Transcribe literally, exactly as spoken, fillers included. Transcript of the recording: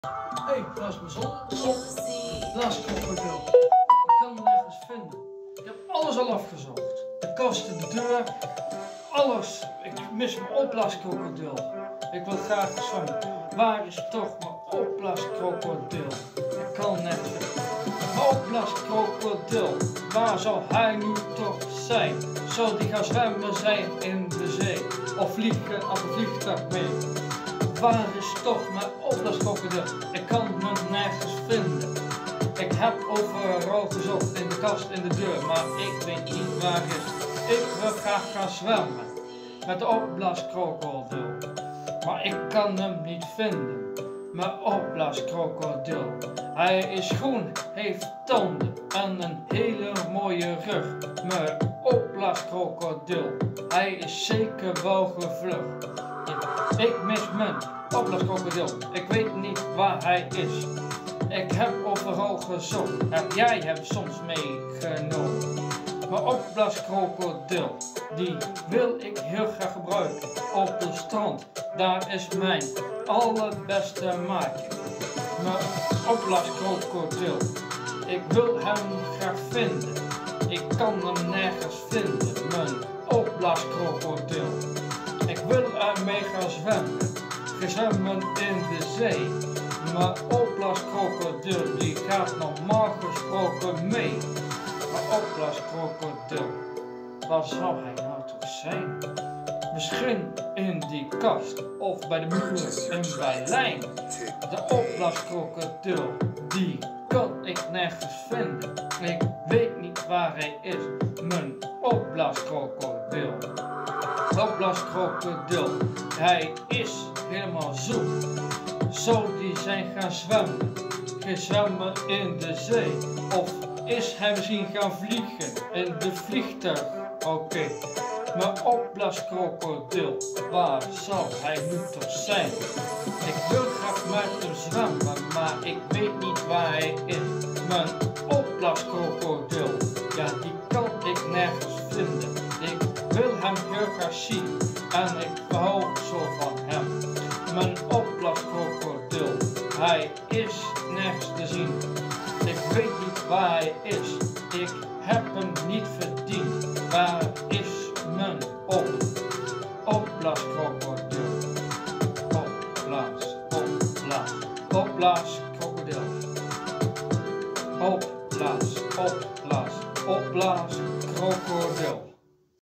Hé, hey, daar is mijn zon. Blaaskrokodil. Ik kan hem nergens vinden. Ik heb alles al afgezocht. De kasten, de deur, alles. Ik mis mijn opblaaskrokodil. Ik wil graag zwemmen. Waar is toch mijn opblaaskrokodil? Ik kan nergens vinden. Mijn opblaaskrokodil, waar zou hij nu toch zijn? Zou die gaan zwemmen zijn in de zee? Of vliegen als een vliegtuig mee? Waar is toch mijn opblaaskrokodil? Ik kan hem nergens vinden. Ik heb overal gezocht, in de kast, in de deur, maar ik weet niet waar hij is. Ik wil graag gaan zwemmen met de opblaaskrokodil, maar ik kan hem niet vinden. Mijn opblaaskrokodil. Hij is groen, heeft tanden en een hele mooie rug. Mijn opblaaskrokodil. Hij is zeker wel gevlucht. Ik mis mijn opblaaskrokodil. Ik weet niet waar hij is. Ik heb overal gezocht. Heb jij hem soms meegenomen? Mijn opblaaskrokodil, die wil ik heel graag gebruiken. Op het strand, daar is mijn allerbeste maatje. Mijn opblaaskrokodil, ik wil hem graag vinden. Ik kan hem nergens vinden, mijn opblaaskrokodil. Ik wil ermee gaan zwemmen, gaan zwemmen in de zee. Mijn opblaaskrokodil, die gaat normaal gesproken mee. Mijn opblaaskrokodil, waar zou hij nou toch zijn? Misschien in die kast of bij de muur in Berlijn. De opblaaskrokodil, die kan ik nergens vinden. Ik weet niet waar hij is, mijn opblaaskrokodil. Opblaaskrokodil, hij is helemaal zoek. Zou die zijn gaan zwemmen? Gaan zwemmen in de zee? Of is hij misschien gaan vliegen in de vliegtuig? Oké, okay. Mijn opblaaskrokodil, waar zou hij nu toch zijn? Ik wil graag met hem zwemmen, maar ik weet niet waar hij is. Mijn opblaaskrokodil, ja, die kan ik nergens vinden. Ik wil hem heel graag zien en ik hou zo van hem. Mijn opblaaskrokodil, hij is nergens te zien. Ik weet niet waar hij is. Ik heb hem niet verdiend. Waar is mijn op? Opblaaskrokodil. Opblaas, opblaas, opblaaskrokodil. Opblaas, opblaas, opblaaskrokodil.